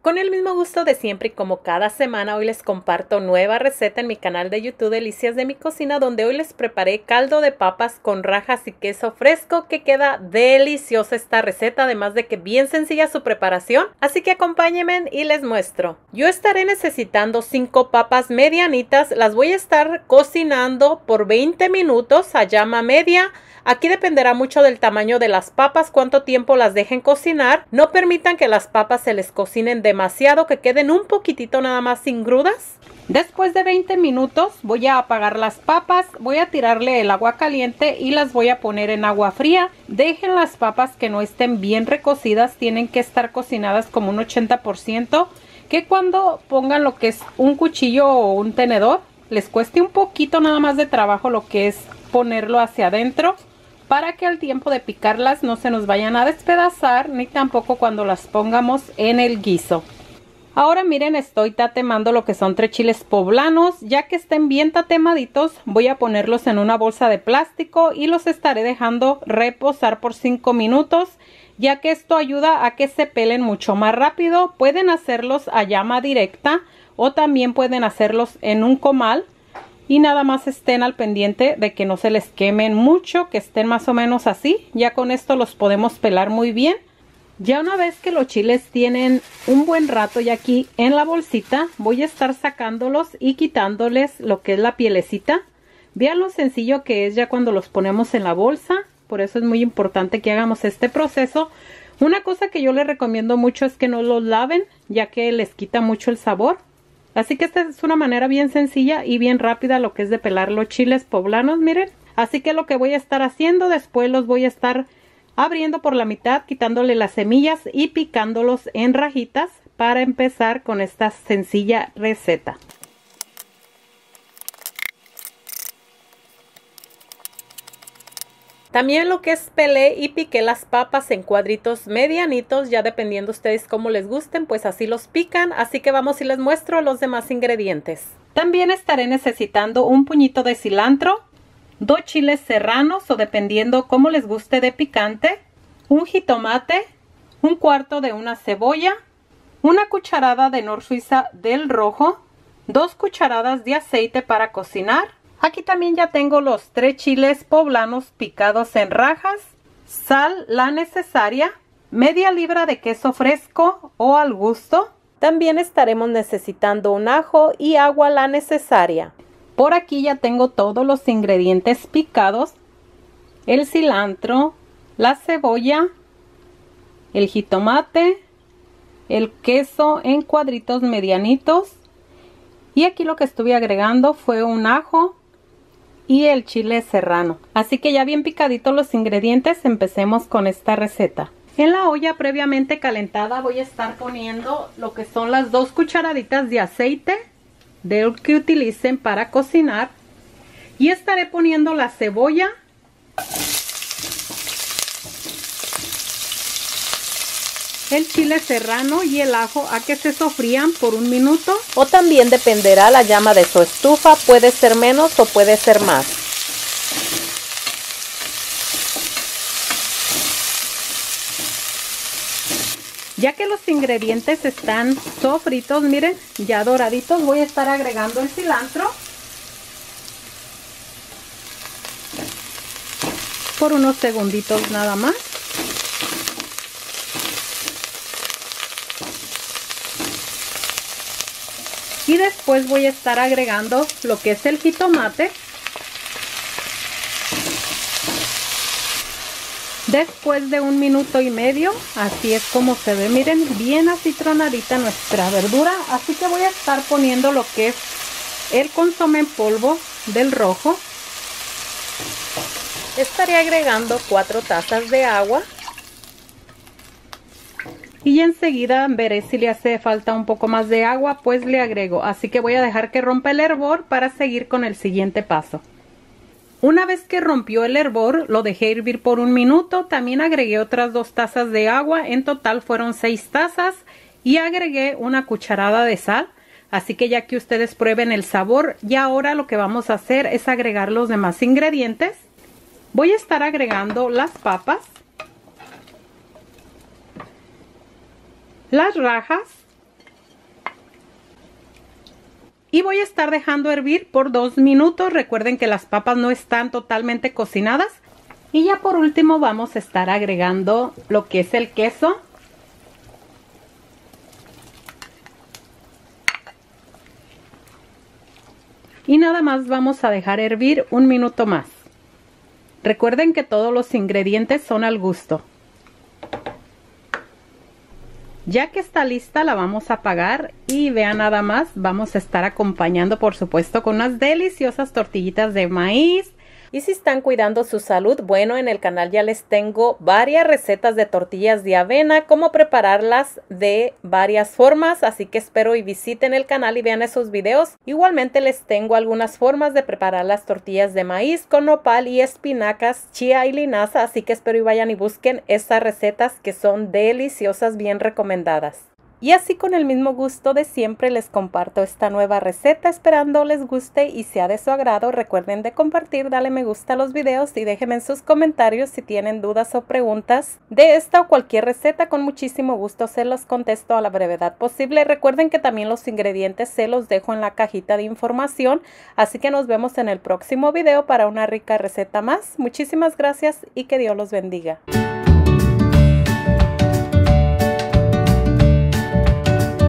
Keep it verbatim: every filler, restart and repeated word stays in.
Con el mismo gusto de siempre y como cada semana, hoy les comparto nueva receta en mi canal de YouTube Delicias de mi Cocina, donde hoy les preparé caldo de papas con rajas y queso fresco, que queda deliciosa esta receta, además de que bien sencilla su preparación. Así que acompáñenme y les muestro. Yo estaré necesitando cinco papas medianitas, las voy a estar cocinando por veinte minutos a llama media. Aquí dependerá mucho del tamaño de las papas, cuánto tiempo las dejen cocinar. No permitan que las papas se les cocinen demasiado, que queden un poquitito nada más sin grudas. Después de veinte minutos voy a apagar las papas, voy a tirarle el agua caliente y las voy a poner en agua fría. Dejen las papas que no estén bien recocidas, tienen que estar cocinadas como un ochenta por ciento. Que cuando pongan lo que es un cuchillo o un tenedor, les cueste un poquito nada más de trabajo lo que es ponerlo hacia adentro, para que al tiempo de picarlas no se nos vayan a despedazar, ni tampoco cuando las pongamos en el guiso. Ahora miren, estoy tatemando lo que son tres chiles poblanos. Ya que estén bien tatemaditos, voy a ponerlos en una bolsa de plástico y los estaré dejando reposar por cinco minutos, ya que esto ayuda a que se pelen mucho más rápido. Pueden hacerlos a llama directa o también pueden hacerlos en un comal. Y nada más estén al pendiente de que no se les quemen mucho, que estén más o menos así. Ya con esto los podemos pelar muy bien. Ya una vez que los chiles tienen un buen rato ya aquí en la bolsita, voy a estar sacándolos y quitándoles lo que es la pielecita. Vean lo sencillo que es ya cuando los ponemos en la bolsa. Por eso es muy importante que hagamos este proceso. Una cosa que yo les recomiendo mucho es que no los laven, ya que les quita mucho el sabor. Así que esta es una manera bien sencilla y bien rápida lo que es de pelar los chiles poblanos, miren. Así que lo que voy a estar haciendo, después los voy a estar abriendo por la mitad, quitándole las semillas y picándolos en rajitas para empezar con esta sencilla receta. También lo que es pelé y piqué las papas en cuadritos medianitos, ya dependiendo ustedes cómo les gusten, pues así los pican. Así que vamos y les muestro los demás ingredientes. También estaré necesitando un puñito de cilantro, dos chiles serranos o dependiendo cómo les guste de picante, un jitomate, un cuarto de una cebolla, una cucharada de nor suiza del rojo, dos cucharadas de aceite para cocinar. Aquí también ya tengo los tres chiles poblanos picados en rajas, sal la necesaria, media libra de queso fresco o al gusto. También estaremos necesitando un ajo y agua la necesaria. Por aquí ya tengo todos los ingredientes picados, el cilantro, la cebolla, el jitomate, el queso en cuadritos medianitos. Y aquí lo que estuve agregando fue un ajo y el chile serrano. Así que ya bien picaditos los ingredientes, empecemos con esta receta. En la olla previamente calentada voy a estar poniendo lo que son las dos cucharaditas de aceite del que utilicen para cocinar. Y estaré poniendo la cebolla, el chile serrano y el ajo a que se sofrían por un minuto, o también dependerá la llama de su estufa, puede ser menos o puede ser más. Ya que los ingredientes están sofritos, miren, ya doraditos, voy a estar agregando el cilantro por unos segunditos nada más. Y después voy a estar agregando lo que es el jitomate. Después de un minuto y medio, así es como se ve, miren, bien acitronadita nuestra verdura. Así que voy a estar poniendo lo que es el consomé en polvo del rojo. Estaré agregando cuatro tazas de agua. Y enseguida veré si le hace falta un poco más de agua, pues le agrego. Así que voy a dejar que rompa el hervor para seguir con el siguiente paso. Una vez que rompió el hervor, lo dejé hervir por un minuto. También agregué otras dos tazas de agua. En total fueron seis tazas. Y agregué una cucharada de sal. Así que ya que ustedes prueben el sabor, y ahora lo que vamos a hacer es agregar los demás ingredientes. Voy a estar agregando las papas, las rajas, Y voy a estar dejando hervir por dos minutos. Recuerden que las papas no están totalmente cocinadas. Y ya por último vamos a estar agregando lo que es el queso. Y nada más vamos a dejar hervir un minuto más. Recuerden que todos los ingredientes son al gusto. Ya que está lista, la vamos a apagar y vean nada más, vamos a estar acompañando por supuesto con unas deliciosas tortillitas de maíz. Y si están cuidando su salud, bueno, en el canal ya les tengo varias recetas de tortillas de avena, cómo prepararlas de varias formas, así que espero y visiten el canal y vean esos videos. Igualmente les tengo algunas formas de preparar las tortillas de maíz con nopal y espinacas, chía y linaza, así que espero y vayan y busquen estas recetas que son deliciosas, bien recomendadas. Y así con el mismo gusto de siempre les comparto esta nueva receta, esperando les guste y sea de su agrado. Recuerden de compartir, darle me gusta a los videos y déjenme en sus comentarios si tienen dudas o preguntas de esta o cualquier receta. Con muchísimo gusto se los contesto a la brevedad posible. Recuerden que también los ingredientes se los dejo en la cajita de información, así que nos vemos en el próximo video para una rica receta más. Muchísimas gracias y que Dios los bendiga.